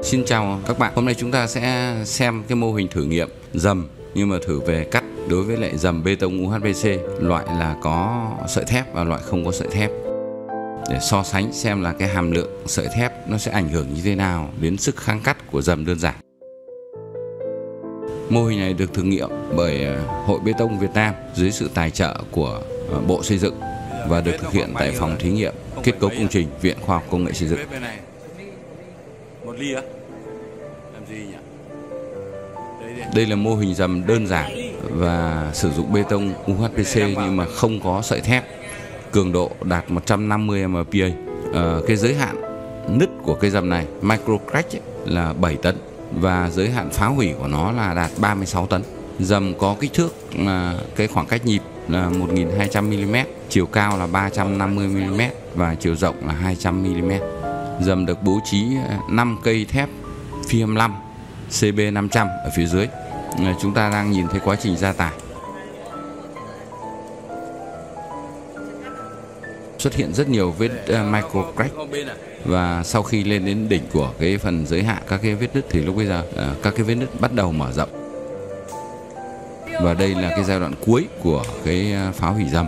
Xin chào các bạn, hôm nay chúng ta sẽ xem cái mô hình thử nghiệm dầm nhưng mà thử về cắt đối với lại dầm bê tông UHPC, loại là có sợi thép và loại không có sợi thép, để so sánh xem là cái hàm lượng sợi thép nó sẽ ảnh hưởng như thế nào đến sức kháng cắt của dầm đơn giản. Mô hình này được thử nghiệm bởi Hội Bê tông Việt Nam dưới sự tài trợ của Bộ Xây dựng và được thực hiện tại phòng thí nghiệm kết cấu công trình Viện Khoa học Công nghệ Xây dựng. Đây là mô hình dầm đơn giản và sử dụng bê tông UHPC nhưng mà không có sợi thép, cường độ đạt 150 MPa. Cái giới hạn nứt của cây dầm này micro crack là 7 tấn và giới hạn phá hủy của nó là đạt 36 tấn. Dầm có kích thước là cái khoảng cách nhịp là 1200 mm, chiều cao là 350 mm và chiều rộng là 200 mm. Dầm được bố trí 5 cây thép phi 25 CB500 ở phía dưới. Chúng ta đang nhìn thấy quá trình gia tải. Xuất hiện rất nhiều vết micro crack và sau khi lên đến đỉnh của cái phần giới hạn các cái vết nứt thì lúc bây giờ các cái vết nứt bắt đầu mở rộng. Và đây là cái giai đoạn cuối của cái phá hủy dầm.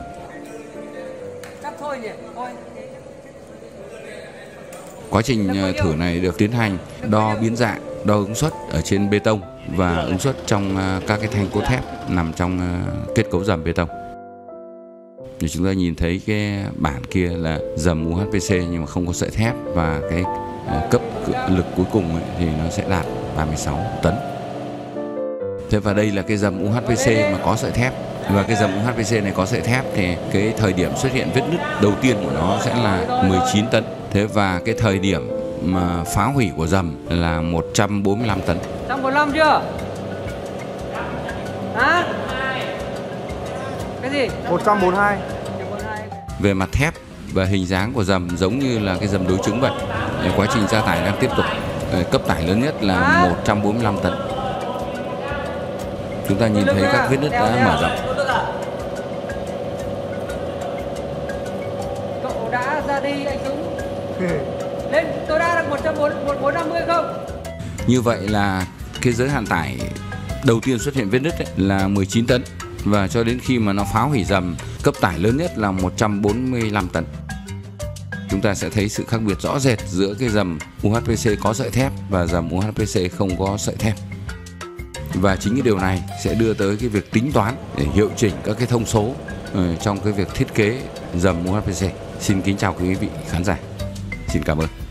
Quá trình thử này được tiến hành đo biến dạng, đo ứng suất ở trên bê tông và ứng suất trong các cái thanh cốt thép nằm trong kết cấu dầm bê tông. Thì chúng ta nhìn thấy cái bản kia là dầm UHPC nhưng mà không có sợi thép và cái cấp lực cuối cùng thì nó sẽ đạt 36 tấn. Thế và đây là cái dầm UHPC mà có sợi thép. Và cái dầm UHPC này có sợi thép thì cái thời điểm xuất hiện vết nứt đầu tiên của nó sẽ là 19 tấn. Thế và cái thời điểm mà phá hủy của dầm là 145 tấn. 145 chưa? Hả? Cái gì? 142. Về mặt thép và hình dáng của dầm giống như là cái dầm đối chứng vậy. Quá trình gia tải đang tiếp tục. Cấp tải lớn nhất là 145 tấn. Chúng ta nhìn thấy các vết nứt đã mở rộng. Cậu đã ra đi anh Dũng. Lên, tôi đã được 150 không? Như vậy là cái giới hạn tải đầu tiên xuất hiện vết nứt là 19 tấn. Và cho đến khi mà nó phá hủy dầm, cấp tải lớn nhất là 145 tấn. Chúng ta sẽ thấy sự khác biệt rõ rệt giữa cái dầm UHPC có sợi thép và dầm UHPC không có sợi thép. Và chính cái điều này sẽ đưa tới cái việc tính toán để hiệu chỉnh các cái thông số trong cái việc thiết kế dầm UHPC. Xin kính chào quý vị khán giả. Xin cảm ơn.